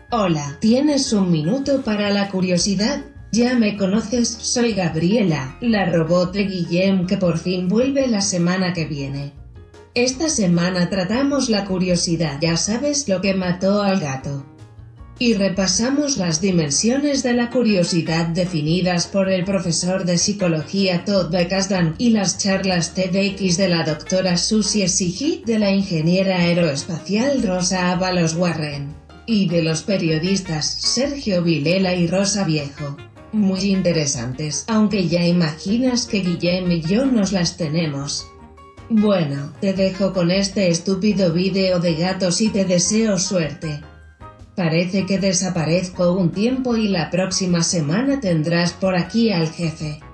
Hola, ¿tienes un minuto para la curiosidad? Ya me conoces, soy Gabriela, la robot de Guillem que por fin vuelve la semana que viene. Esta semana tratamos la curiosidad, ya sabes lo que mató al gato. Y repasamos las dimensiones de la curiosidad definidas por el profesor de psicología Todd Bekasdan, y las charlas TEDx de la doctora Susie Sigit, de la ingeniera aeroespacial Rosa Ábalos Warren, y de los periodistas Sergio Vilela y Rosa Viejo. Muy interesantes, aunque ya imaginas que Guillem y yo nos las tenemos. Bueno, te dejo con este estúpido vídeo de gatos y te deseo suerte. Parece que desaparezco un tiempo y la próxima semana tendrás por aquí al jefe.